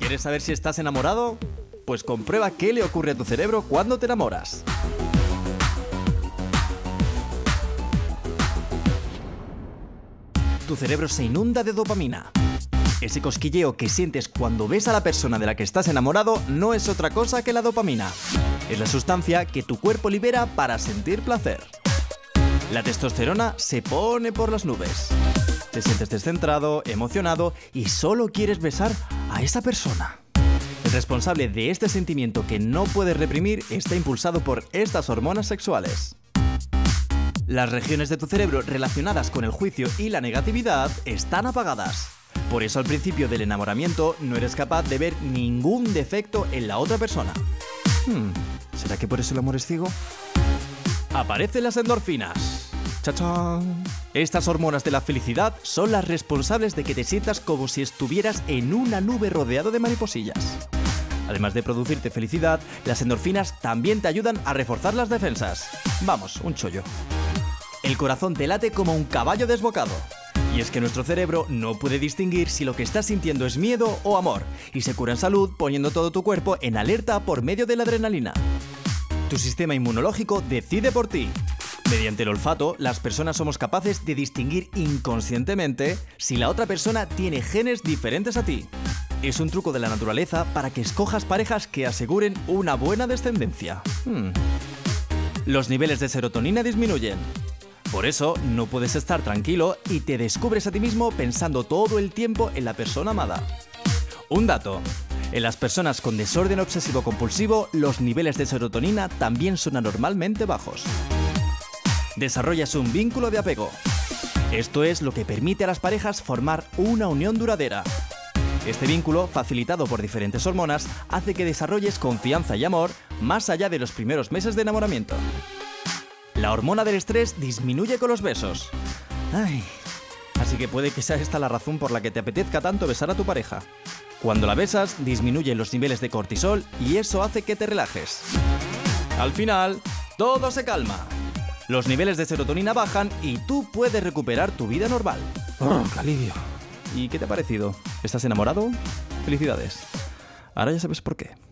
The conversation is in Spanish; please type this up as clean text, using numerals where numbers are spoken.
¿Quieres saber si estás enamorado? Pues comprueba qué le ocurre a tu cerebro cuando te enamoras. Tu cerebro se inunda de dopamina. Ese cosquilleo que sientes cuando ves a la persona de la que estás enamorado no es otra cosa que la dopamina. Es la sustancia que tu cuerpo libera para sentir placer. La testosterona se pone por las nubes. Te sientes descentrado, emocionado y solo quieres besar a esa persona. El responsable de este sentimiento que no puedes reprimir está impulsado por estas hormonas sexuales. Las regiones de tu cerebro relacionadas con el juicio y la negatividad están apagadas. Por eso al principio del enamoramiento no eres capaz de ver ningún defecto en la otra persona. ¿Será que por eso el amor es ciego? Aparecen las endorfinas. ¡Chachán! Estas hormonas de la felicidad son las responsables de que te sientas como si estuvieras en una nube rodeado de mariposillas. Además de producirte felicidad, las endorfinas también te ayudan a reforzar las defensas. Vamos, un chollo. El corazón te late como un caballo desbocado. Y es que nuestro cerebro no puede distinguir si lo que estás sintiendo es miedo o amor, y se cura en salud poniendo todo tu cuerpo en alerta por medio de la adrenalina. Tu sistema inmunológico decide por ti. Mediante el olfato, las personas somos capaces de distinguir inconscientemente si la otra persona tiene genes diferentes a ti. Es un truco de la naturaleza para que escojas parejas que aseguren una buena descendencia. Los niveles de serotonina disminuyen. Por eso, no puedes estar tranquilo y te descubres a ti mismo pensando todo el tiempo en la persona amada. Un dato: en las personas con desorden obsesivo-compulsivo, los niveles de serotonina también son anormalmente bajos. Desarrollas un vínculo de apego. Esto es lo que permite a las parejas formar una unión duradera. Este vínculo, facilitado por diferentes hormonas, hace que desarrolles confianza y amor más allá de los primeros meses de enamoramiento. La hormona del estrés disminuye con los besos. Así que puede que sea esta la razón por la que te apetezca tanto besar a tu pareja. Cuando la besas, disminuyen los niveles de cortisol y eso hace que te relajes. Al final, todo se calma. Los niveles de serotonina bajan y tú puedes recuperar tu vida normal. ¡Qué alivio! ¿Y qué te ha parecido? ¿Estás enamorado? Felicidades. Ahora ya sabes por qué.